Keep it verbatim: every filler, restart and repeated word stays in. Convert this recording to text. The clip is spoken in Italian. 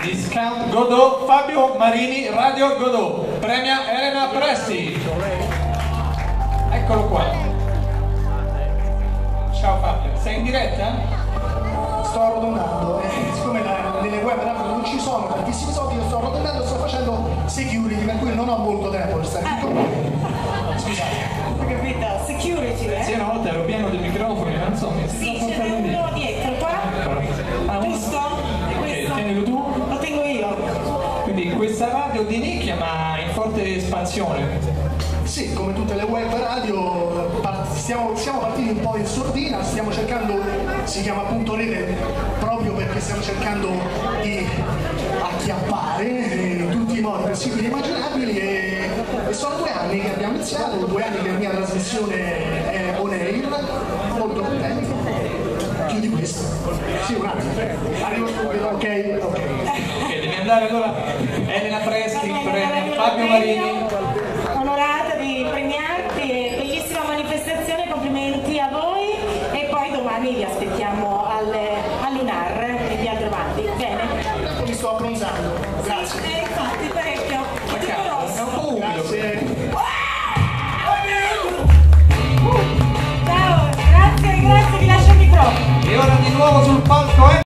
Discount Godot, Fabio Marini, Radio Godot, premia Elena Presti. Eccolo qua. Ciao Fabio, sei in diretta? Sto arrotondando, eh, siccome la, nelle web radio non ci sono tantissimi soldi, io sto arrotondando e sto facendo security, per cui non ho molto tempo per stare qui con voi. Scusate. Ho capito, security, eh? Sì, una volta ero pieno di microfoni, non so, mi si Sì, sta ce n'è portando lì. uno dietro qua. Ah, uno- Giusto? Ok, Questo. tienilo tu. Lo tengo io. Quindi questa radio di nicchia ma in forte espansione. Sì, come tutte le web radio, par- stiamo, siamo partiti un po' in sordina, stiamo cercando, si chiama appunto rete, proprio perché stiamo cercando di acchiappare in tutti i modi possibili e immaginabili e, e sono due anni che abbiamo iniziato, due anni che la mia trasmissione è on air, molto contenti. Più di questo. Sì, un attimo. Arrivo subito, ok? Ok. Ok, devi andare allora. Elena Presti, premio Fabio Marini. Onorata di premiarti, bellissima manifestazione, complimenti a voi e poi domani vi aspettiamo al, all'Unar in via Giovanni. Bene? Mi sto abbronzando. Grazie. Sì, eh, infatti parecchio. Ma Tutto cavolo, è rosso. un po' umido. Grazie. Ciao, grazie, grazie, vi lascio il microfono. E ora di nuovo sul palco